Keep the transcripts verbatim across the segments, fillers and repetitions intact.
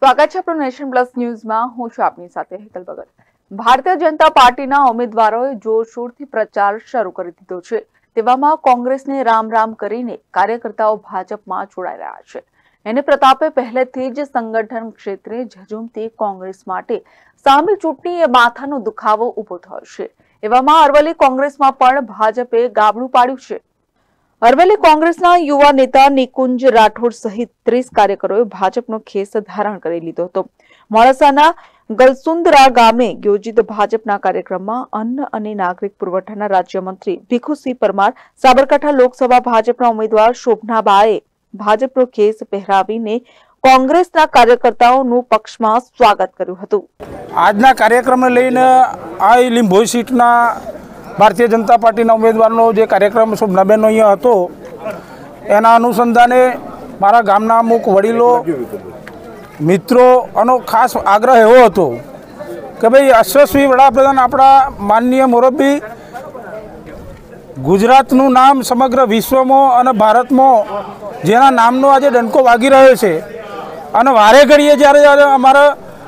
સ્વાગત છે આપણો નેશન પ્લસ ન્યૂઝમાં। હું છું આપની સાથે હેતલ ભગત। ભારતીય જનતા પાર્ટીના ઉમેદવારોએ જોરશોરથી પ્રચાર શરૂ કરી દીધો છે। તેવામાં કોંગ્રેસને રામ રામ કરીને કાર્યકર્તાઓ ભાજપમાં જોડાઈ રહ્યા છે। એને પ્રતાપે પહેલેથી જ સંગઠન ક્ષેત્રે ઝઝુમતી કોંગ્રેસ માટે સામી ચૂંટણી એ માથાનો દુખાવો ઊભો થયો છે। એવામાં અરવલ્લી કોંગ્રેસમાં પણ ભાજપે ગાબડું પાડ્યું છે। અરવલ્લી કોંગ્રેસના યુવા નેતા નિકુંજ રાઠોડ સહિત ત્રીસ કાર્યકરોએ ભાજપનો ખેસ ધારણ કરી લીધો હતો। મોડાસાના ગલસુંદરા ગામે યોજિત ભાજપના કાર્યક્રમમાં અન્ન અને નાગરિક પુરવઠાના રાજ્યમંત્રી ભીખુસિંહ પરમાર, સાબરકાંઠા લોકસભા ભાજપના ઉમેદવાર શોભનાબાએ ભાજપનો ખેસ પહેરાવીને કોંગ્રેસના કાર્યકર્તાઓનું પક્ષમાં સ્વાગત કર્યું હતું। આજના કાર્યક્રમને લઈને આ લીંભોઈ સીટના ભારતીય જનતા પાર્ટીના ઉમેદવારનો જે કાર્યક્રમ શોભનાબેનનો અહીંયા હતો એના અનુસંધાને મારા ગામના અમુક વડીલો, મિત્રોનો ખાસ આગ્રહ એવો હતો કે ભાઈ યશસ્વી વડાપ્રધાન આપણા માનનીય મોરબી ગુજરાતનું નામ સમગ્ર વિશ્વમાં અને ભારતમાં જેના નામનો આજે ડંકો વાગી રહ્યો છે અને વારે ઘડીએ જ્યારે જ્યારે અમારા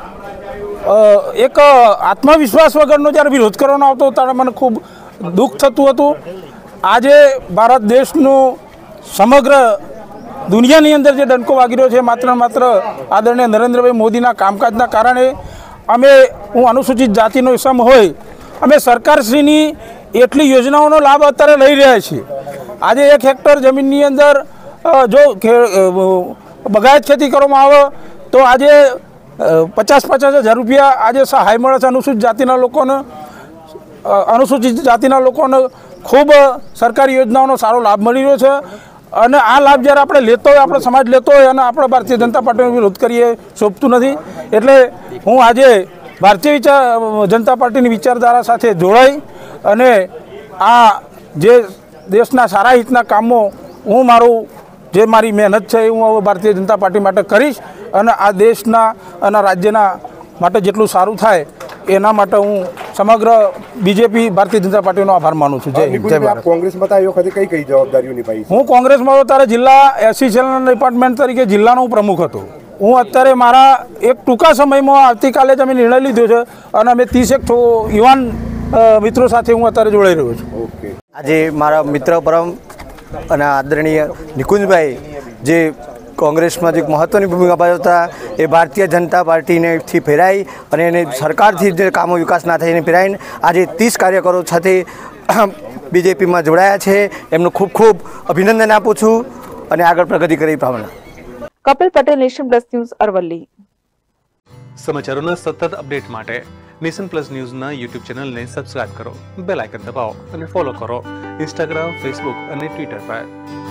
એક આત્મવિશ્વાસ વગરનો જ્યારે વિરોધ કરવાનો આવતો ત્યારે મને ખૂબ દુઃખ થતું હતું। આજે ભારત દેશનું સમગ્ર દુનિયાની અંદર જે ડંકો વાગી રહ્યો છે માત્ર માત્ર આદરણીય નરેન્દ્રભાઈ મોદીના કામકાજના કારણે અમે હું અનુસૂચિત જાતિનો સમ હોય અમે સરકારશ્રીની એટલી યોજનાઓનો લાભ અત્યારે લઈ રહ્યા છીએ। આજે એક હેક્ટર જમીનની અંદર જો બગાયત ખેતી કરવામાં આવે તો આજે પચાસ પચાસ હજાર રૂપિયા આજે સહાય મળે છે અનુસૂચિત જાતિના લોકોને। અનુસૂચિત જાતિના લોકોને ખૂબ સરકારી યોજનાઓનો સારો લાભ મળી રહ્યો છે અને આ લાભ જ્યારે આપણે લેતો હોય, આપણો સમાજ લેતો હોય અને આપણે ભારતીય જનતા પાર્ટીનો વિરોધ કરીએ શોભતું નથી। એટલે હું આજે ભારતીય વિચાર જનતા પાર્ટીની વિચારધારા સાથે જોડાઈ અને આ જે દેશના સારા હિતના કામો હું મારું જે મારી મહેનત છે એ હું ભારતીય જનતા પાર્ટી માટે કરીશ અને આ દેશના અને રાજ્યના માટે જેટલું સારું થાય એના માટે હું સમગ્ર બીજેપી ભારતીય જનતા પાર્ટીનો આભાર માનું છું। જય હિન્દ, જય ભારત। કોંગ્રેસમાં આ વખતે કઈ કઈ જવાબદારીઓ નિભાવી? હું કોંગ્રેસમાં ત્યારે જિલ્લા એસસી સેલના ડિપાર્ટમેન્ટ તરીકે જિલ્લાનો હું પ્રમુખ હતો। હું અત્યારે મારા એક ટૂંકા સમયમાં આવતીકાલે જ અમે નિર્ણય લીધો છે અને અમે ત્રીસેક યુવાન મિત્રો સાથે હું અત્યારે જોડાઈ રહ્યો છું। ઓકે, આજે મારા મિત્ર પરમ અને આદરણીય નિકુંજભાઈ જે કોંગ્રેસમાં જે મહત્ત્વની ભૂમિકા ભજવતા એ ભારતીય જનતા પાર્ટીનેથી ફેરાઈ અને એને સરકારથી જે કામો વિકાસ ના થાય એને ફેરાઈને આજે ત્રીસ કાર્યકરો સાથે બીજેપીમાં જોડાયા છે। એમનું ખૂબ ખૂબ અભિનંદન આપું છું અને આગળ પ્રગતિ કરી ભાવના। Kapil Patel, Nation Plus News, Aravalli. સમાચારોના સતત અપડેટ માટે નેશન પ્લસ ન્યૂઝના યુટ્યુબ ચેનલને સબસ્ક્રાઇબ કરો, બેલ આઇકન દબાવો અને ફોલો કરો ઇન્સ્ટાગ્રામ, ફેસબુક અને ટ્વિટર પર।